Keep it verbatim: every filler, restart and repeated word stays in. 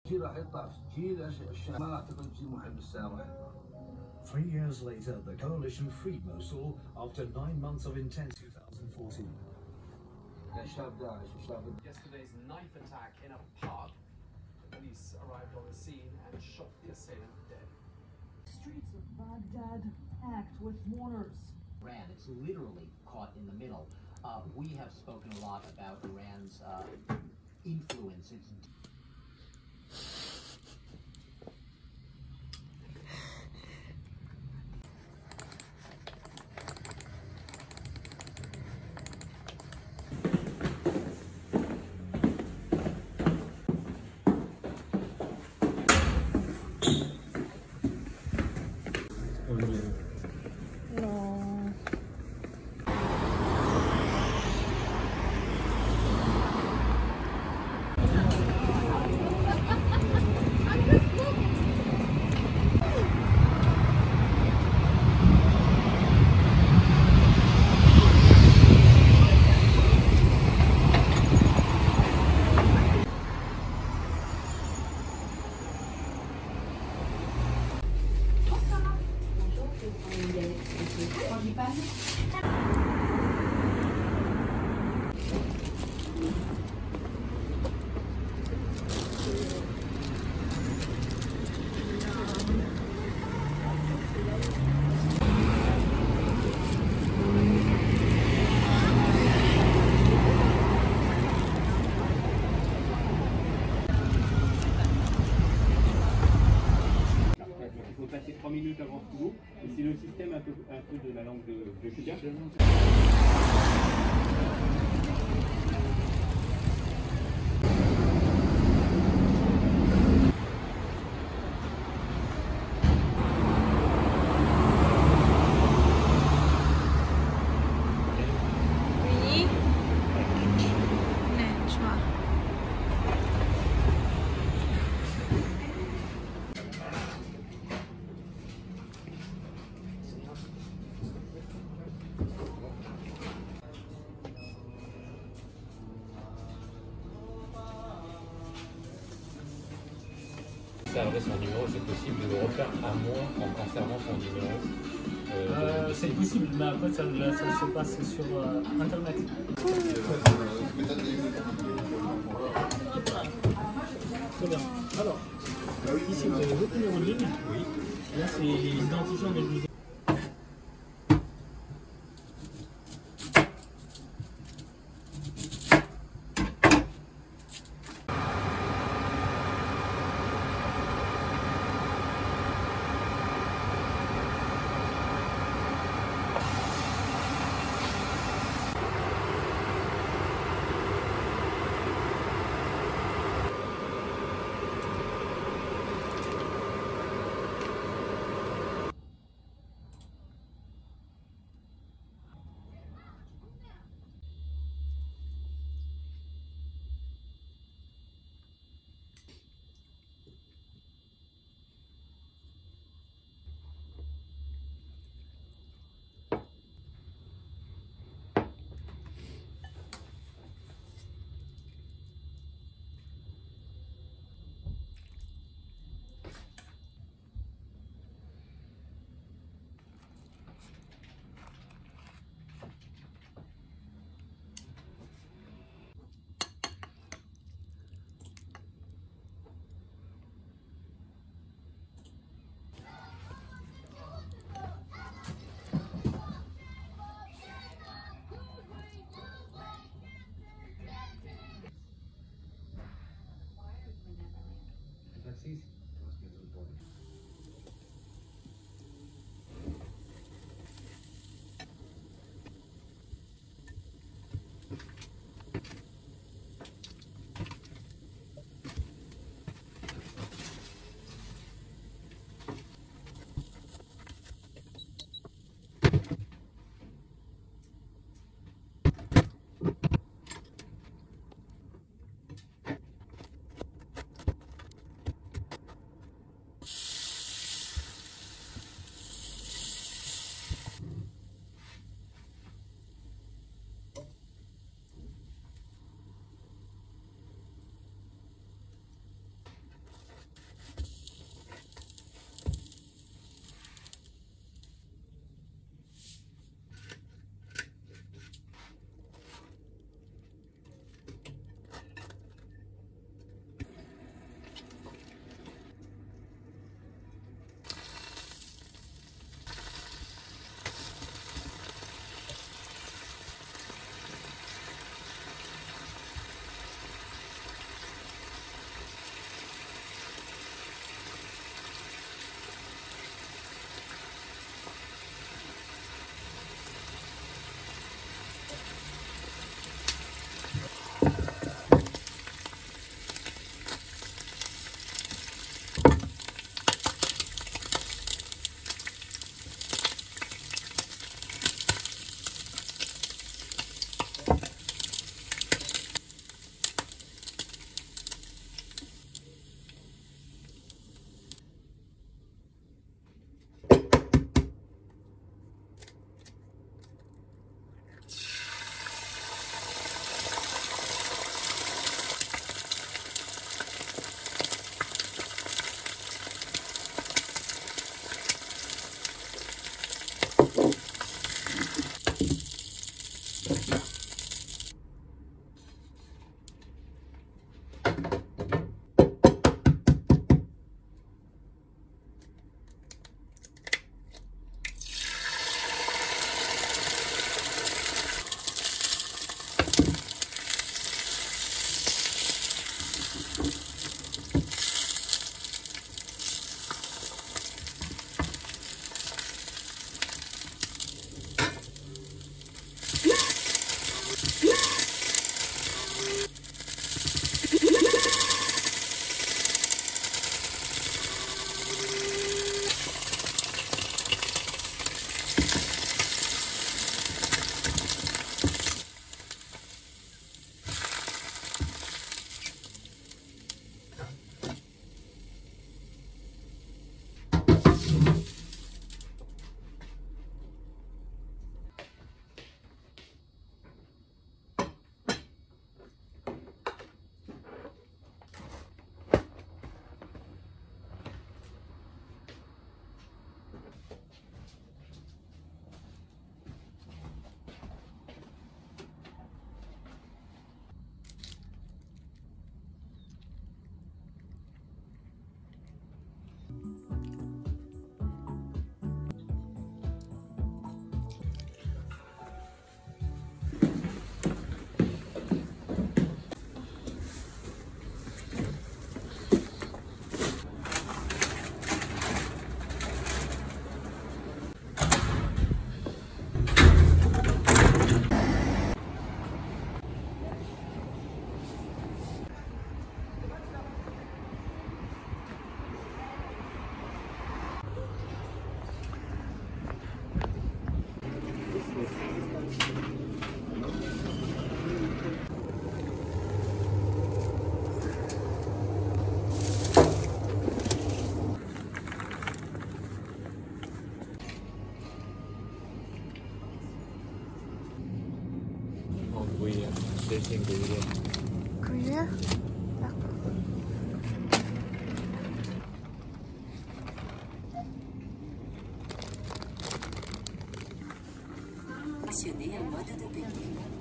Three years later, the coalition freed Mosul after nine months of intense two thousand fourteen. Yesterday's knife attack in a pub. The police arrived on the scene and shot the assailant dead. Streets of Baghdad packed with mourners. Iran, it's literally caught in the middle. Uh, we have spoken a lot about Iran's uh, influence. It's trois minutes avant tout, et c'est le système un peu, un peu de la langue de, de Sichuan. Conserver son numéro, c'est possible de le refaire à moins en conservant son numéro euh, euh, C'est possible, mais après ça, ça se passe sur euh, internet. Très bien. Alors, ici vous avez votre numéro de ligne. Oui. Là c'est les identifiants des musées. mode de paiement.